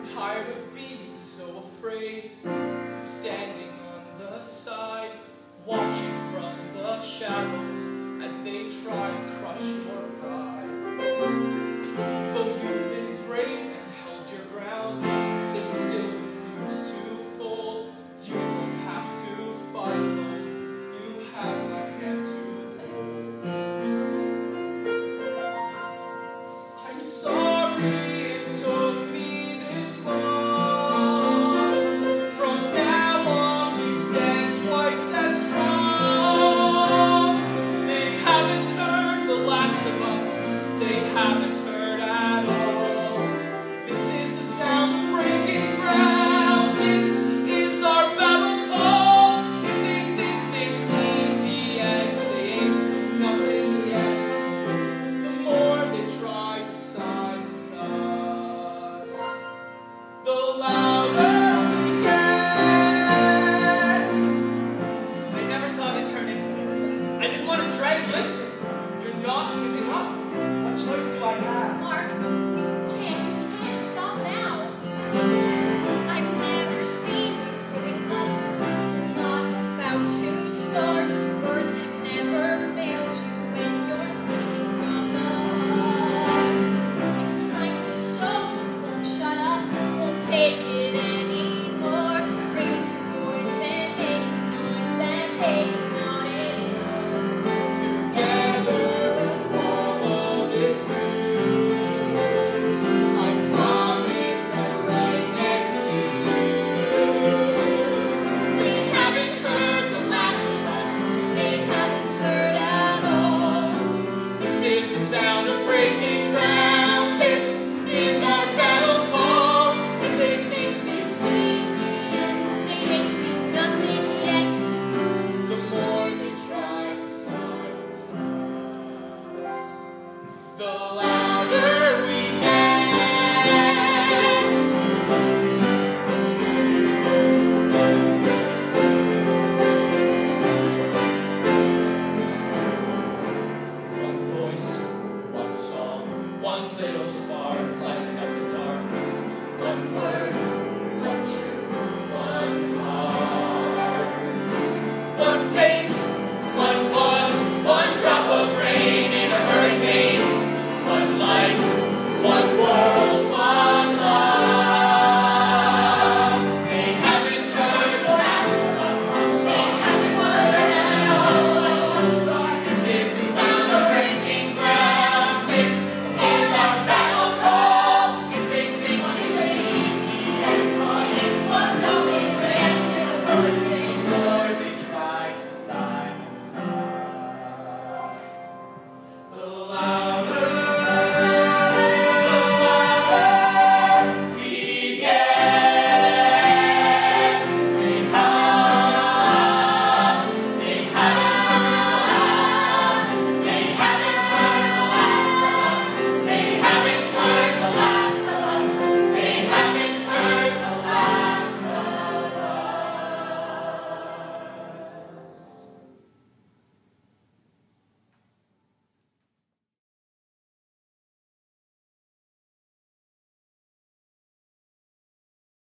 tired of being so afraid, standing on the side, watching from the shadows as they try to crush your pride. Though you've been brave and held your ground, they still refuse to fold. You don't have to fight alone, you have my hand to hold. I'm sorry it took me this long. From now on we stand twice as strong. They haven't heard the last of us, they haven't heard at all. This is the sound of breaking ground, this is our battle call. If they think they've seen the end, they ain't seen nothing yet. The more they try to silence us, the louder we get. I never thought it'd turn into this. I didn't want to drag. Listen, you're not giving up. What choice do I have? Mark, you can't stop now. I've never seen you giving up. You're not about to start. Words have never failed you when you're speaking from the heart. It's time to show you won't shut up, won't take it anymore. Raise your voice and make some noise that they cannot ignore. Together we'll follow this through. I promise I'm right next to you. They haven't heard the last of us, they haven't heard at all. This is the sound of breaking ground, this is our battle call. If they think they've seen the end, they ain't seen nothing yet. The more they try to silence us, the louder we get. One voice, one song, one little spark lighting up